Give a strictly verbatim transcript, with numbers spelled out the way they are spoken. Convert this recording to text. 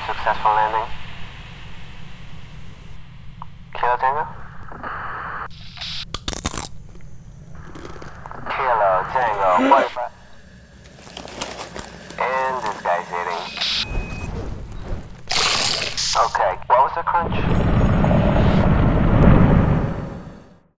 successful landing. Kilo Tango? Kilo Tango, forty-five. And this guy's hitting. Okay, what was the crunch?